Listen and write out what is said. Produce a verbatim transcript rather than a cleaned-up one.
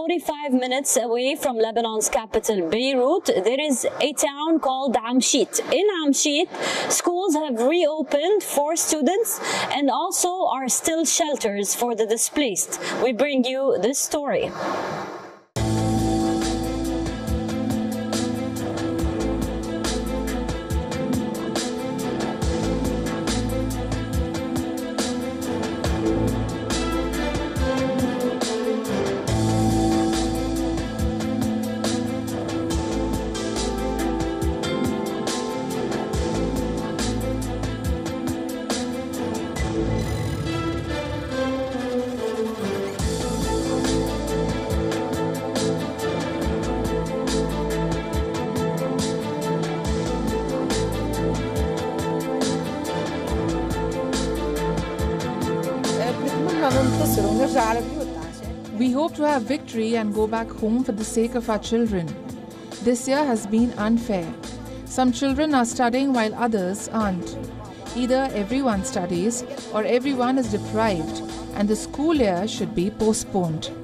forty-five minutes away from Lebanon's capital, Beirut, there is a town called Amshit. In Amshit, schools have reopened for students and also are still shelters for the displaced. We bring you this story. We hope to have victory and go back home for the sake of our children. This year has been unfair. Some children are studying while others aren't. Either everyone studies or everyone is deprived, and the school year should be postponed.